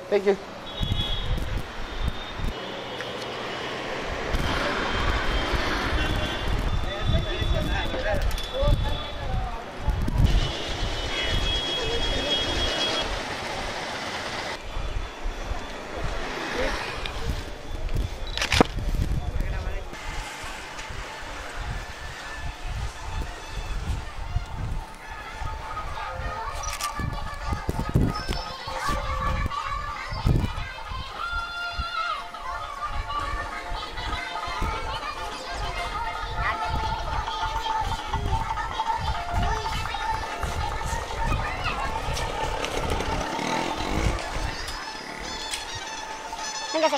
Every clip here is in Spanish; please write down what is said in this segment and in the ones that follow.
Thank you. Véngase,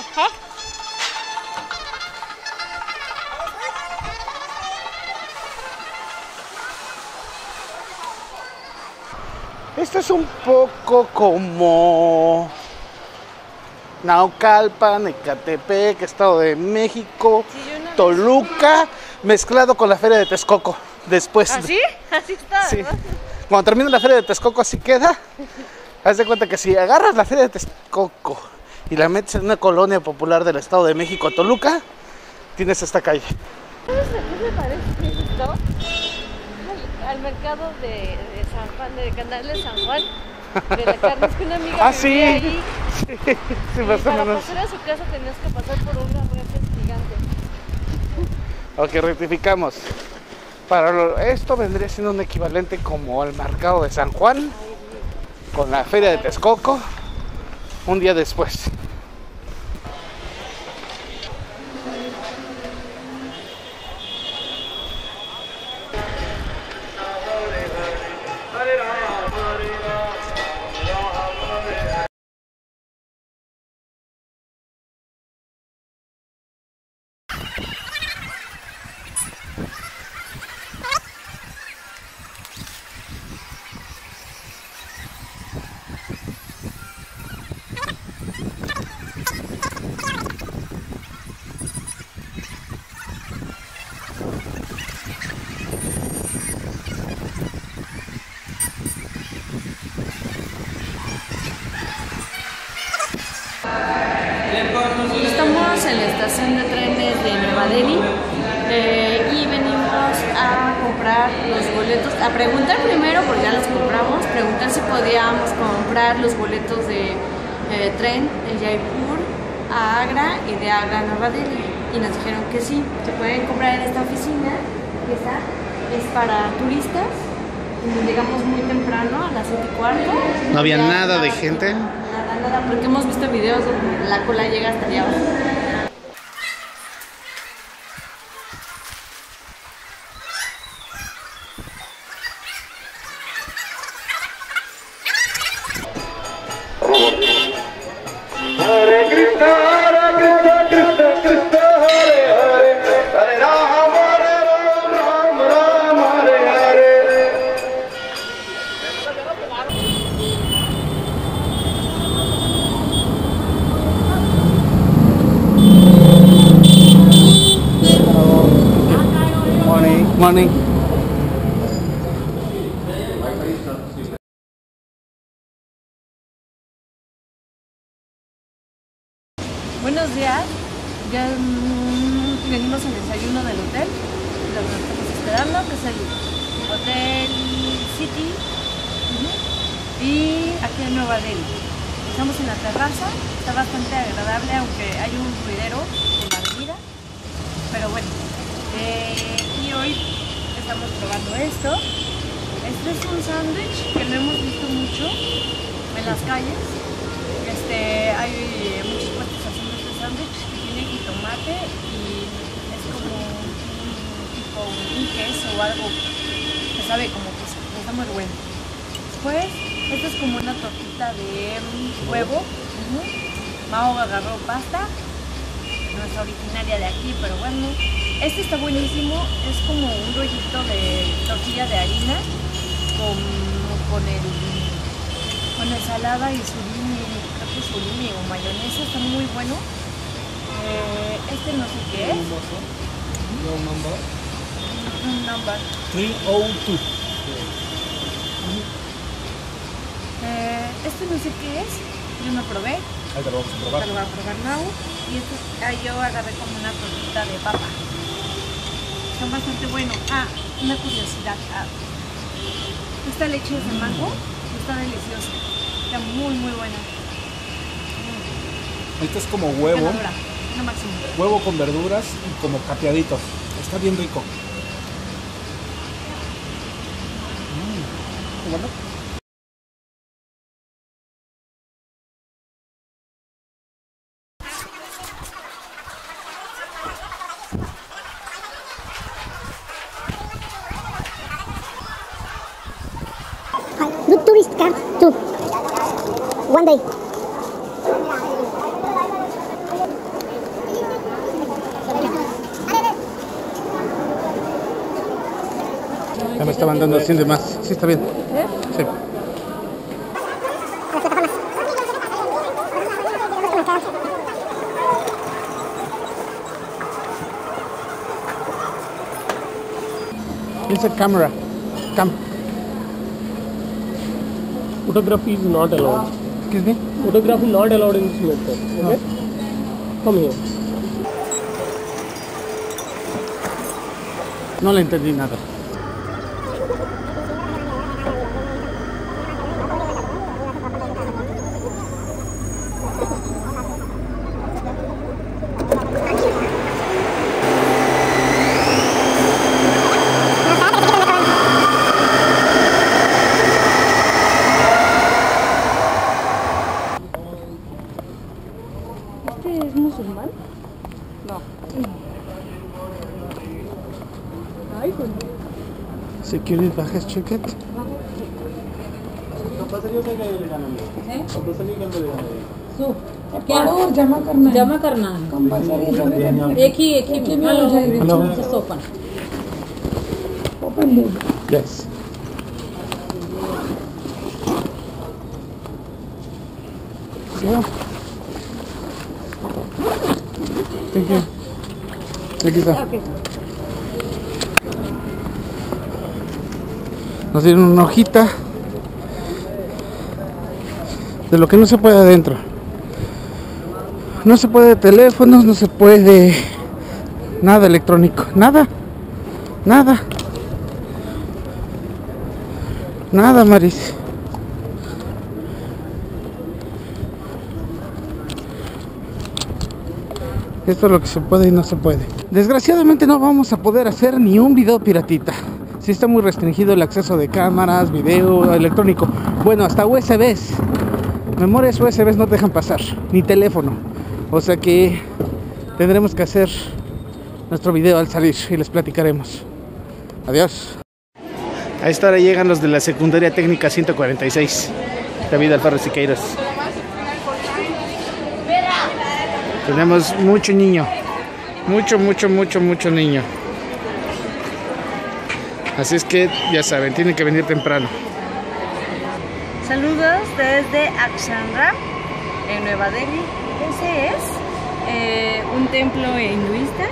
Esto es un poco como Naucalpan, Ecatepec, Estado de México, Sí, Toluca, mezclado con la Feria de Texcoco. Después. ¿Así? Así está. Sí. ¿Verdad? Cuando termine la Feria de Texcoco así queda. Haz de cuenta que si agarras la Feria de Texcoco y la metes en una colonia popular del Estado de México, Toluca, tienes esta calle. ¿Sabes a qué me parece esto? Al mercado de San Juan, de Canal de San Juan, de la carne. Es que una amiga Ah, vivía sí. ahí. Sí, Y más o para menos. pasar a su casa tenías que pasar por unas rejas gigantes. Ok, rectificamos. Esto vendría siendo un equivalente como el mercado de San Juan con la Feria de Texcoco un día después. Estamos en la estación de trenes de Nueva Delhi y venimos a comprar los boletos, a preguntar primero, porque ya los compramos, preguntar si podíamos comprar los boletos de tren de Jaipur a Agra y de Agra a Nueva Delhi. Y nos dijeron que sí, se pueden comprar en esta oficina, que esta es para turistas. Llegamos muy temprano, a las 7:15. No había Ya nada de gente. Nada, porque hemos visto videos donde la cola llega hasta allá abajo. Hare Krishna, Krishna Krishna, Hare Hare, Hare Ram, Ram Ram, Hare Hare. Morning, morning. Buenos días, ya venimos al desayuno del hotel, lo que estamos esperando, que es el Hotel City, y aquí en Nueva Delhi. Estamos en la terraza, está bastante agradable, aunque hay un ruidero en la avenida, pero bueno, y hoy estamos probando esto. Este es un sándwich que no hemos visto mucho en las calles. Hay muchos puestos haciendo este sándwich que tiene jitomate y es como un queso o algo que sabe como queso, está muy bueno. Después, esto es como una tortita de huevo. Mao agarró pasta, no es originaria de aquí, pero bueno. Este está buenísimo, es como un rollito de tortilla de harina con ensalada y surimi, creo que surimi o mayonesa, está muy bueno. Este no sé qué es. Un number. 302. Este no sé qué es, yo no probé. Ahí te lo vamos a probar. Te lo voy a probar Mau. Y esto yo agarré como una tortita de papa. Son bastante buenos. Una curiosidad. Esta leche es de mango. Está deliciosa. Está muy, muy buena. Este es como huevo. Ganadora. Lo máximo. Huevo con verduras y como capeadito. Está bien rico. Bueno. Do tourist car too. One day. Ya me estaban dando 100 de más. Sí, está bien. Sí. It's a camera. Photography is not allowed. Excuse me? Photography not allowed in this method. Okay? Come here. No le entendí nada. ¿Este es musulmán? No. Ay, pues. Security baggage ticket. क्या जमा करना है एक ही Hello. just open Yes. Yeah. Thank you. Aquí está. Nos dieron una hojita de lo que no se puede adentro. No se puede teléfonos, no se puede nada electrónico, nada, Maris. Esto es lo que se puede y no se puede. Desgraciadamente no vamos a poder hacer ni un video piratita. Sí está muy restringido el acceso de cámaras, video, electrónico. Bueno, hasta USBs. Memorias USBs no te dejan pasar, ni teléfono. O sea que tendremos que hacer nuestro video al salir y les platicaremos. Adiós. A esta hora llegan los de la secundaria técnica 146. David Alfaro Siqueiros. Tenemos mucho niño. Mucho niño. Así es que ya saben, tienen que venir temprano. Saludos desde Akshanram, en Nueva Delhi. Ese es un templo hinduista.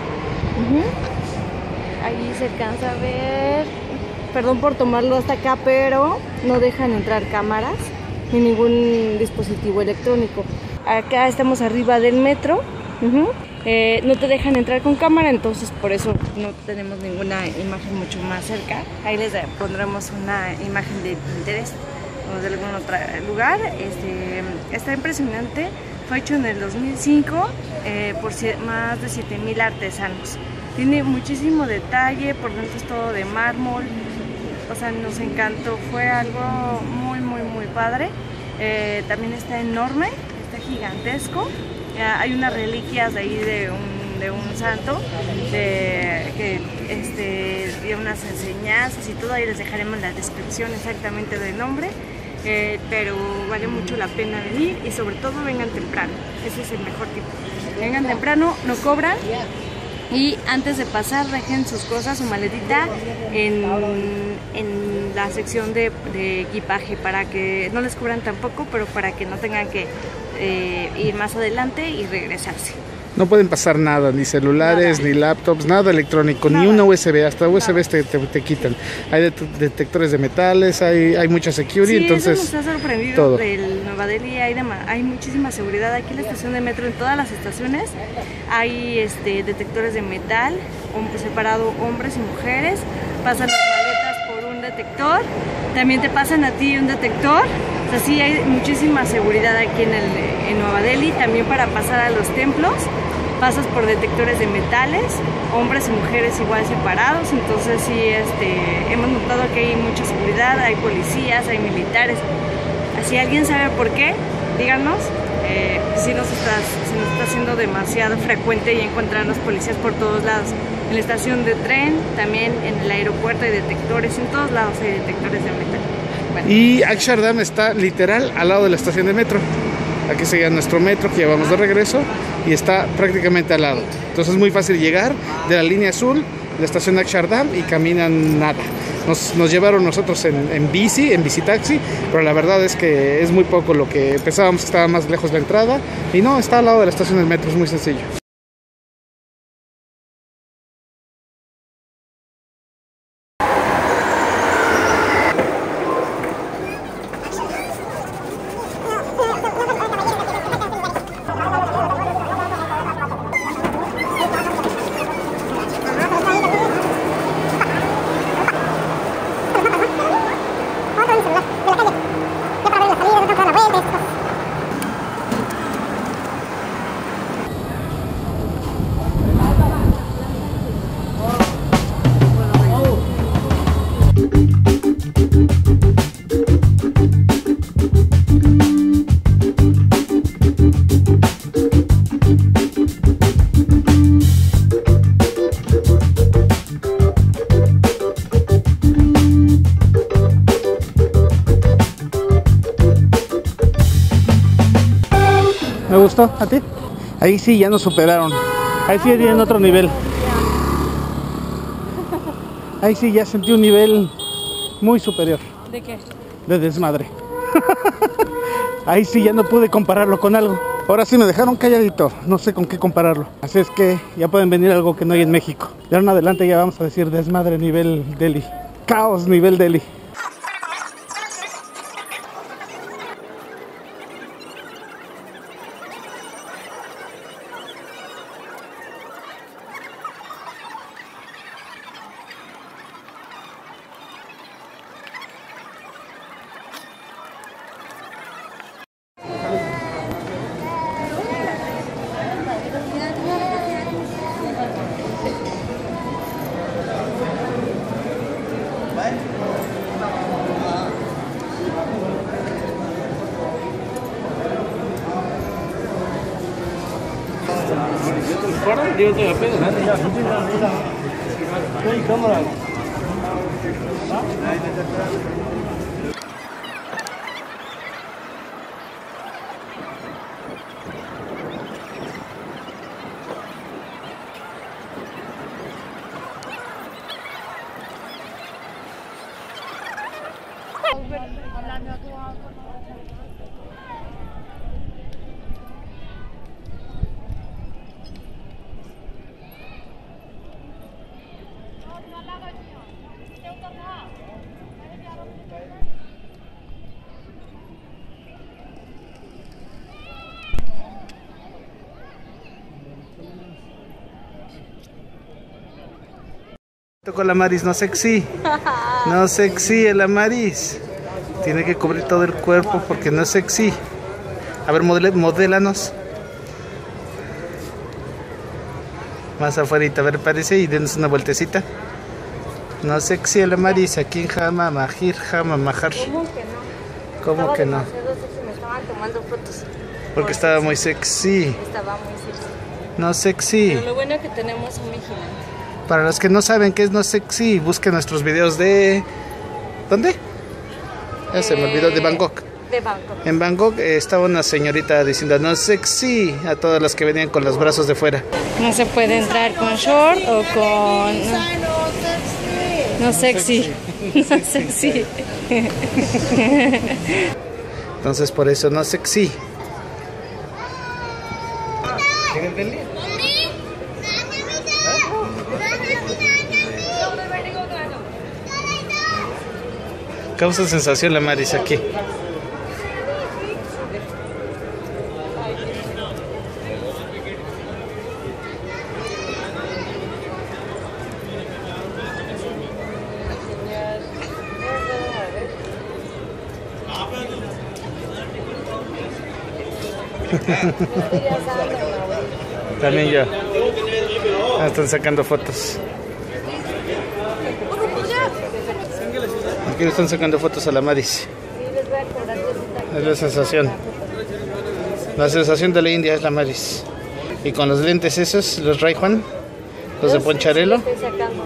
Ahí se alcanza a ver. Perdón por tomarlo hasta acá, pero no dejan entrar cámaras ni ningún dispositivo electrónico. Acá estamos arriba del metro. No te dejan entrar con cámara, entonces por eso no tenemos ninguna imagen mucho más cerca. Ahí les pondremos una imagen de Pinterest o de algún otro lugar. Está impresionante. Fue hecho en el 2005 por más de 7,000 artesanos. Tiene muchísimo detalle, por dentro es todo de mármol. O sea, nos encantó, fue algo muy padre. También está enorme, está gigantesco. Hay unas reliquias de ahí de un santo que dio unas enseñanzas y todo. Ahí les dejaremos la descripción exactamente del nombre. Pero vale mucho la pena venir y sobre todo vengan temprano. Ese es el mejor tipo. Vengan temprano, no cobran. Y antes de pasar dejen sus cosas, su maletita en la sección de equipaje para que no les cobran tampoco, pero para que no tengan que ir más adelante y regresarse. No pueden pasar nada, ni celulares, ni laptops, nada electrónico, ni una USB, hasta USB te quitan. Hay detectores de metales, hay mucha security, Sí, entonces eso nos ha sorprendido todo. del Nueva Delhi, hay muchísima seguridad. Aquí en la estación de metro, en todas las estaciones, hay detectores de metal, separado hombres y mujeres, pasan las maletas por un detector, también te pasan a ti un detector. O sea, sí hay muchísima seguridad aquí en Nueva Delhi. También para pasar a los templos pasas por detectores de metales, hombres y mujeres igual separados. Entonces sí, hemos notado que hay mucha seguridad, hay policías, hay militares. Si alguien sabe por qué, díganos. Si nos está haciendo demasiado frecuente y encontrarnos policías por todos lados. En la estación de tren, también en el aeropuerto hay detectores, en todos lados hay detectores de metal. Bueno. Y Akshardham está literal al lado de la estación de metro. Aquí sigue nuestro metro que llevamos de regreso y está prácticamente al lado. Entonces es muy fácil llegar de la línea azul, la estación de Akshardham, y caminan nada. Nos llevaron nosotros en bici taxi, pero la verdad es que es muy poco lo que pensábamos que estaba más lejos la entrada. Y no, está al lado de la estación del metro, es muy sencillo. ¿Me gustó? ¿A ti? Ahí sí ya nos superaron. Ahí sí en otro nivel. Ahí sí ya sentí un nivel muy superior. ¿De qué? De desmadre. Ahí sí ya no pude compararlo con algo. Ahora sí me dejaron calladito. No sé con qué compararlo. Así es que ya pueden venir algo que no hay en México. De ahora en adelante ya vamos a decir desmadre nivel Delhi. Caos nivel Delhi. Con la Maris, no sexy. No sexy el Amaris. Tiene que cubrir todo el cuerpo porque no es sexy. A ver, modélanos. Más afuera, a ver, parece, y denos una vueltecita. No sexy el Amaris, aquí en Jama Mahir, Jama Mahar. ¿Cómo que no? ¿Cómo que no? Me estaban tomando fotos. Porque estaba muy sexy. Estaba muy sexy. No sexy. Pero lo bueno es que tenemos un vigilante. Para los que no saben qué es no sexy, busquen nuestros videos de... ¿Dónde? Ya se me olvidó, de Bangkok. De Bangkok. En Bangkok estaba una señorita diciendo no sexy a todas las que venían con los brazos de fuera. No se puede entrar con short o con... No sexy. No sexy. Entonces por eso no sexy. ¿Quieren verle? Causa sensación la Maris aquí. También ya. Están sacando fotos. Aquí le están sacando fotos a la Maris. Es la sensación. La sensación de la India es la Maris. Y con los lentes esos, los Ray Juan, los de Poncharelo. Estoy sacando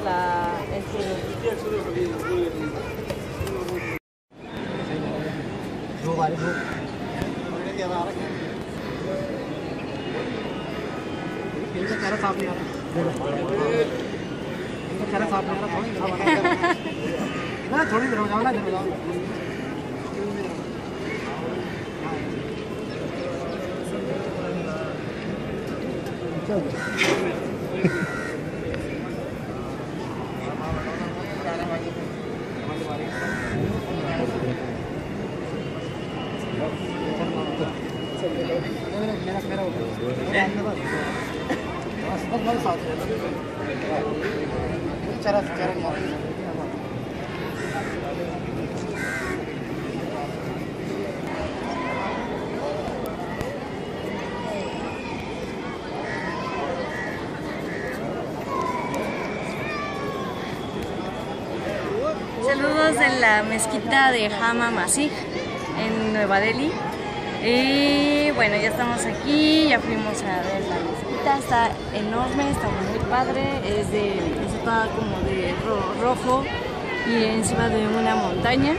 Saludos de la mezquita de Jama Masjid en Nueva Delhi. Y bueno, ya estamos aquí, ya fuimos a ver la mezquita, está enorme, está muy padre, está como de rojo y encima de una montaña.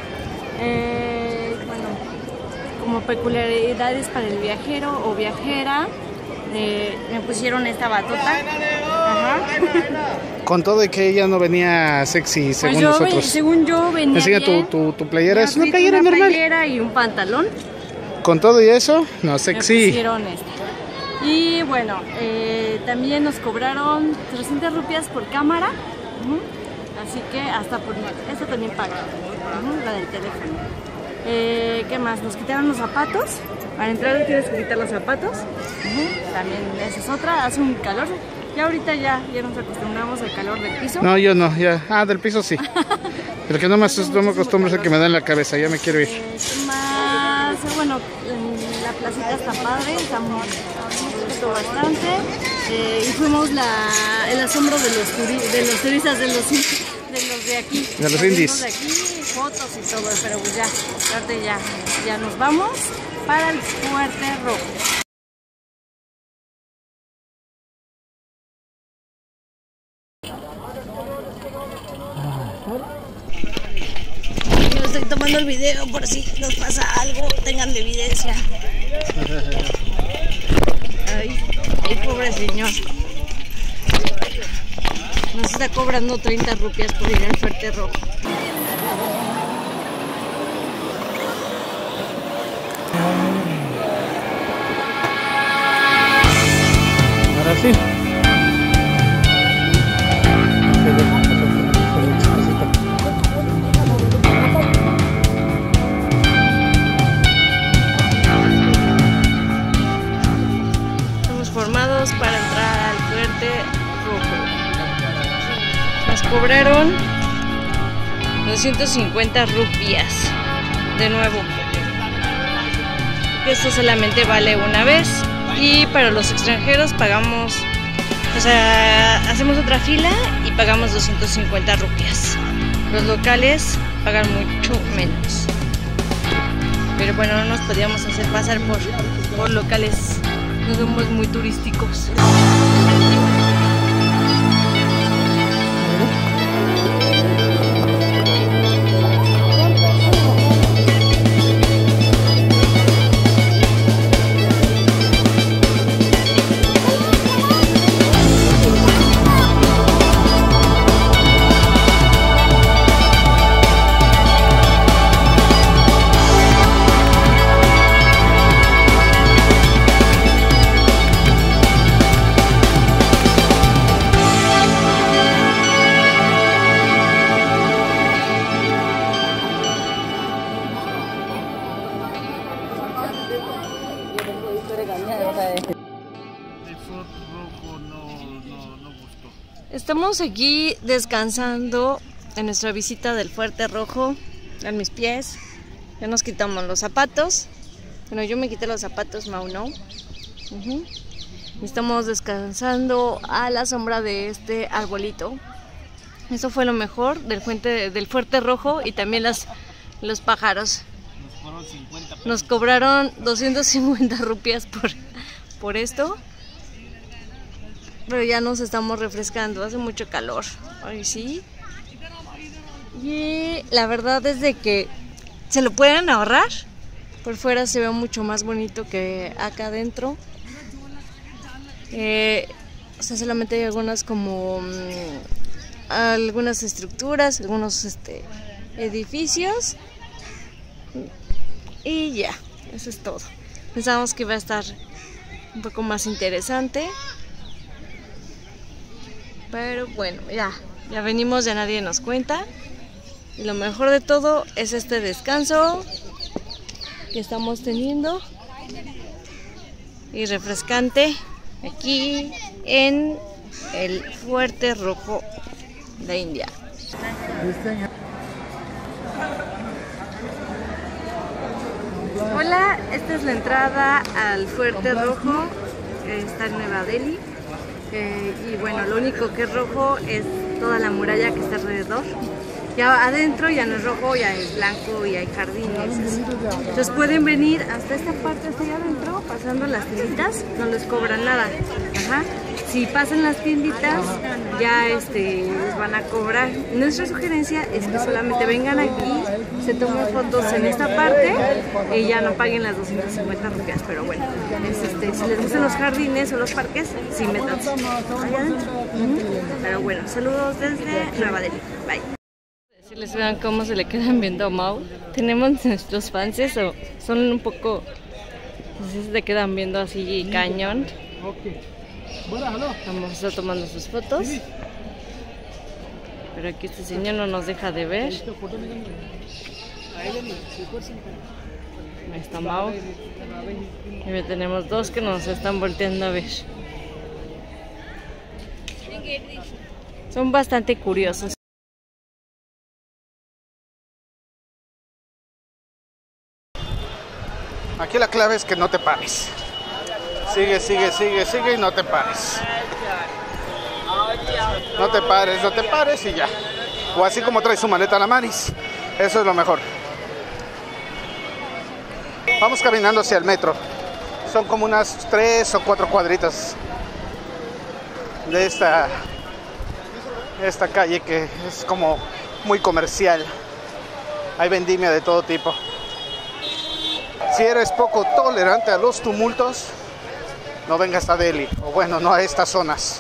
Bueno, como peculiaridades para el viajero o viajera, me pusieron esta batuta. Ajá. Con todo de que ella no venía sexy según Pues nosotros. según yo venía Enseña bien. tu playera, es una Sí, playera normal. Una playera y un pantalón. Con todo y eso, no Me sexy. pusieron esta. Y bueno, también nos cobraron 300 rupias por cámara. Así que hasta por eso también paga. La del teléfono. ¿Qué más? Nos quitaron los zapatos. Para entrar tienes que quitar los zapatos. También esa es otra. Hace un calor. Ya ahorita ya nos acostumbramos al calor del piso. No, yo no, ya. Ah, del piso sí. El que no me acostumbro es el que me da en la cabeza, ya me quiero ir. Más, bueno, la placita está padre, está muy bastante. Y fuimos el asombro de los turistas, de los de aquí. De los indies. De aquí, fotos y todo, pero pues ya nos vamos para el Fuerte Rojo. Yo estoy tomando el video por si nos pasa algo, tengan evidencia. Ay, pobre señor. Nos está cobrando 30 rupias por ir al Fuerte Rojo. Ahora sí. Estamos formados para entrar al Fuerte Rojo. Nos cobraron 250 rupias. De nuevo. Esto solamente vale una vez. Y para los extranjeros pagamos, o sea, hacemos otra fila y pagamos 250 rupias. Los locales pagan mucho menos. Pero bueno, no nos podíamos hacer pasar por locales, no somos muy turísticos. Estamos aquí descansando en nuestra visita del Fuerte Rojo. En mis pies. Ya nos quitamos los zapatos. Bueno, yo me quité los zapatos, Mau no. Estamos descansando a la sombra de este arbolito. Eso fue lo mejor del Fuerte Rojo y también los pájaros. Nos cobraron 250 rupias por esto. Pero ya nos estamos refrescando, hace mucho calor. Ay, sí. Y la verdad es de que se lo pueden ahorrar. Por fuera se ve mucho más bonito que acá adentro. O sea, solamente hay algunas algunas estructuras, algunos edificios. Y ya, eso es todo. Pensábamos que iba a estar un poco más interesante. Pero bueno, ya venimos, ya nadie nos cuenta. Y lo mejor de todo es este descanso que estamos teniendo. Y refrescante aquí en el Fuerte Rojo de India. Hola, esta es la entrada al Fuerte Rojo. Está en Nueva Delhi. Y bueno, lo único que es rojo es toda la muralla que está alrededor. Ya adentro ya no es rojo, ya es blanco y hay jardines. Entonces pueden venir hasta esta parte, hasta allá adentro, pasando las tienditas, no les cobran nada. Si pasan las tienditas, ya les van a cobrar. Nuestra sugerencia es que solamente vengan aquí, se tomen fotos en esta parte y ya no paguen las 250 rupias. Pero bueno, si les gustan los jardines o los parques, sí métanse allá adentro. Pero bueno, saludos desde Nueva Delhi. Bye. Si les vean cómo se le quedan viendo a Mau. Tenemos nuestros fans, son un poco, se le quedan viendo así cañón. Vamos a estar tomando sus fotos. Pero aquí este señor no nos deja de ver. Ahí está Mau. Y tenemos dos que nos están volteando a ver. Son bastante curiosos. Aquí la clave es que no te pares. Sigue y no te pares. No te pares y ya. O así como traes su maleta a la manis. Eso es lo mejor. Vamos caminando hacia el metro. Son como unas 3 o 4 cuadritas de esta calle que es como muy comercial. Hay vendimia de todo tipo. Si eres poco tolerante a los tumultos, no vengas a Delhi, o bueno, no a estas zonas.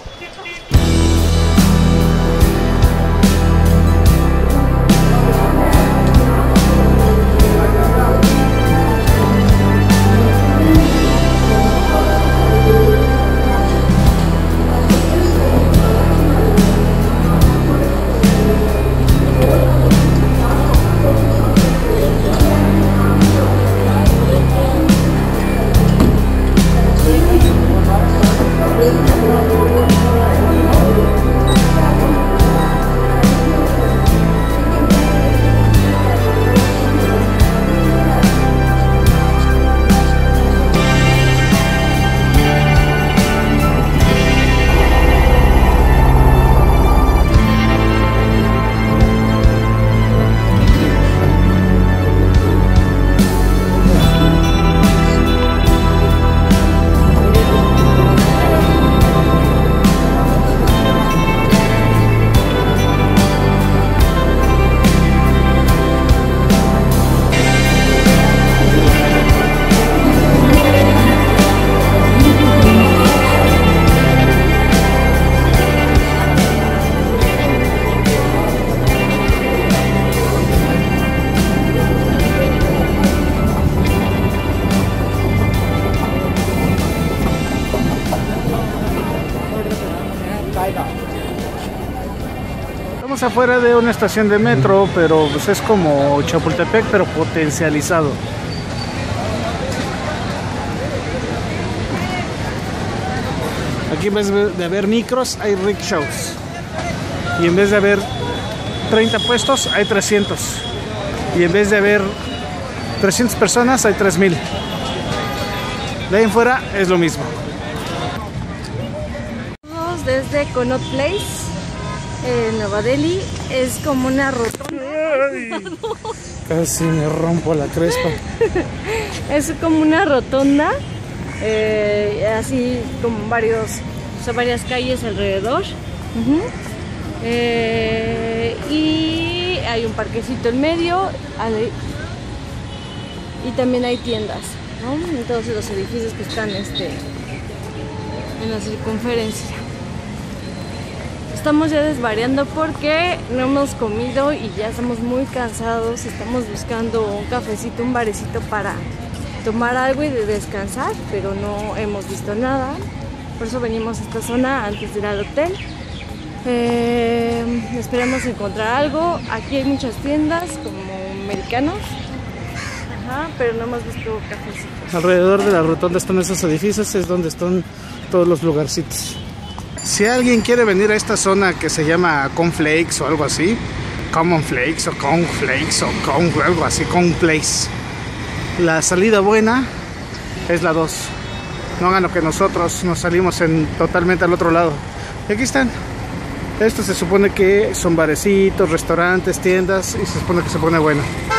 Estamos afuera de una estación de metro, pero pues es como Chapultepec, pero potencializado. Aquí en vez de ver micros, hay rickshaws. y en vez de haber 30 puestos hay 300, y en vez de haber 300 personas hay 3000. De ahí en fuera es lo mismo. Desde Connaught Place, Nueva Delhi, es como una rotonda. Casi me rompo la crespa. Es como una rotonda, así como varias calles alrededor. Y hay un parquecito en medio, y también hay tiendas, ¿no? Entonces los edificios que están en la circunferencia. Estamos ya desvariando porque no hemos comido y ya estamos muy cansados. Estamos buscando un cafecito, un barecito para tomar algo y de descansar, pero no hemos visto nada. Por eso venimos a esta zona antes de ir al hotel. Esperamos encontrar algo. Aquí hay muchas tiendas como americanos, pero no hemos visto cafecitos. Alrededor de la rotonda están esos edificios, es donde están todos los lugarcitos. Si alguien quiere venir a esta zona que se llama Cornflakes o algo así, Common Flakes o Cornflakes o algo así, Cornflakes, la salida buena es la 2. No hagan lo que nosotros, nos salimos totalmente al otro lado. Y aquí están. Estos se supone que son barecitos, restaurantes, tiendas, y se supone que se pone bueno.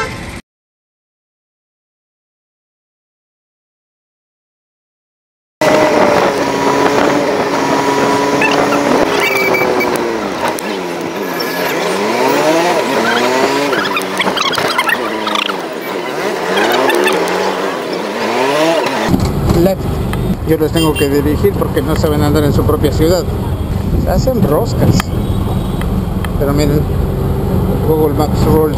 Yo les tengo que dirigir porque no saben andar en su propia ciudad. Se hacen roscas. Pero miren, Google Maps Rules.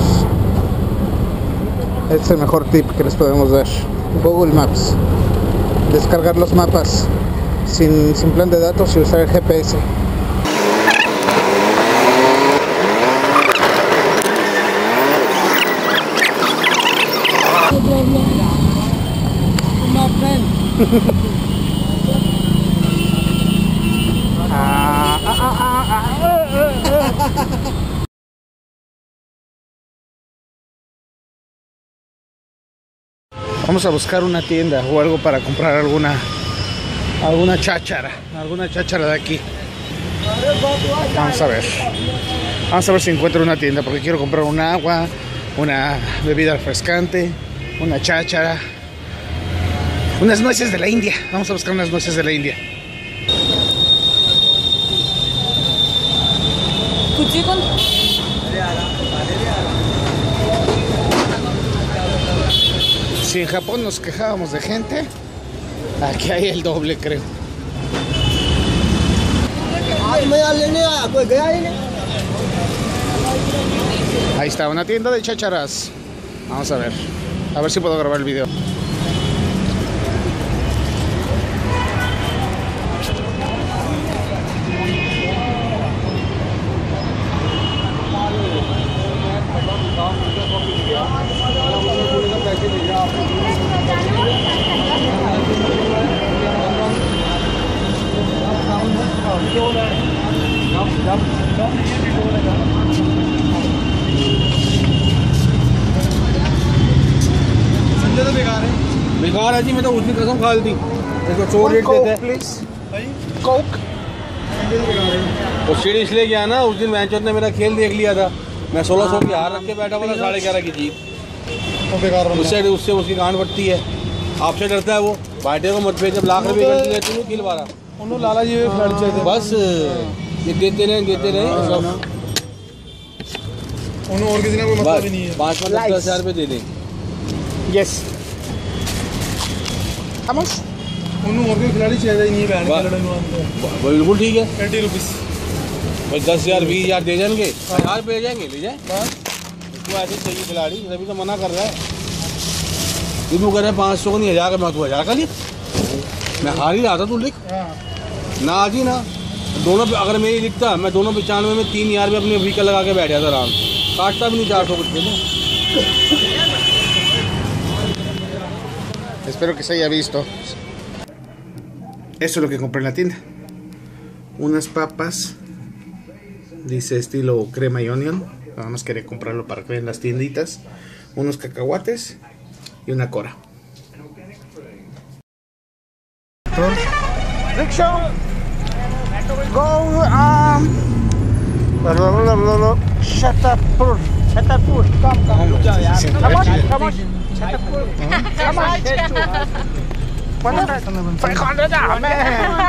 Este es el mejor tip que les podemos dar. Google Maps. Descargar los mapas sin plan de datos y usar el GPS. Vamos a buscar una tienda o algo para comprar alguna cháchara de aquí. Vamos a ver si encuentro una tienda, porque quiero comprar un agua, una bebida refrescante, una cháchara, unas nueces de la India. Vamos a buscar unas nueces de la India. Si en Japón nos quejábamos de gente, aquí hay el doble, creo. Ahí está, una tienda de chácharas. Vamos a ver si puedo grabar el video. बेकार है जी, मैं तो उसकी कसम खा ली थी। इसको 4 रेट देते हैं कोक। वो सीढ़ी इसलिए गया ना, उस दिन मैच ने मेरा खेल देख लिया था। मैं 1600 की हार रख के बैठा हुआ था, 11.5 की जीत। उससे उसकी गांड बढ़ती है। आपसे डरता है वो, बाटे को मत भेज। जब लाख रुपए लेते हो खेल बारा उन्होंने लाला जी बस ये देते रहे और किसी ने कोई मतलब भी नहीं है। 5-10 रुपए दे दें। Yes. Vamos. उन्होंने और कोई खिलाड़ी चाहिए नहीं है बैन बिल्कुल ठीक है। 20 रुपीस भाई 10,000 20,000 दे जाएंगे, 1000 पे जाएंगे, ले जाए। इसको ऐसे चाहिए खिलाड़ी, तभी तो मना कर रहा है। तू कह रहा है 500 को नहीं 1000 का, मैं तू 1000 का लिख। मैं हार ही रहा था, तू लिख ना आज ही ना। दोनों पे अगर मैं ये लिखता, मैं दोनों 95 में 3000 में अपने व्हीकल लगा के बैठ जाता आराम। काटता भी नहीं 400 कुछ में। Espero que se haya visto. Eso es lo que compré en la tienda. Unas papas Dice estilo crema y onion. Nada más quería comprarlo para que vean las tienditas. Unos cacahuates y una cora. Rickshaw, go Shatapur. Come on. Come on. 500 man.